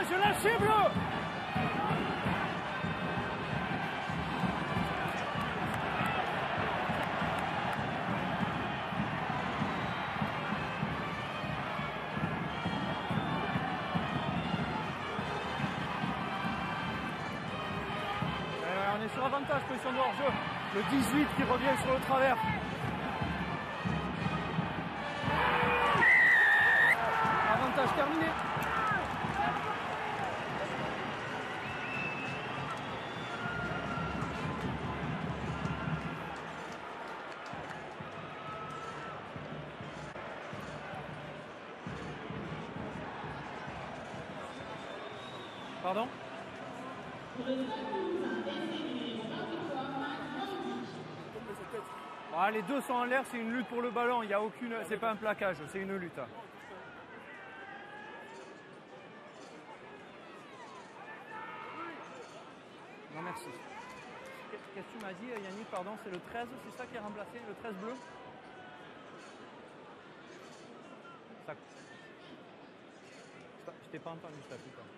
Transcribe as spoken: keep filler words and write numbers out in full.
je la cible. On est sur avantage, position de hors-jeu. Le dix-huit qui revient sur le travers. Avantage terminé. Pardon ? Ah, les deux sont en l'air, c'est une lutte pour le ballon, il y a aucune, c'est pas un plaquage, c'est une lutte. Non merci. Qu'est-ce que tu m'as dit Yannick, pardon, c'est le treize, c'est ça qui est remplacé, le treize bleu ça... Je t'ai pas entendu ça, putain.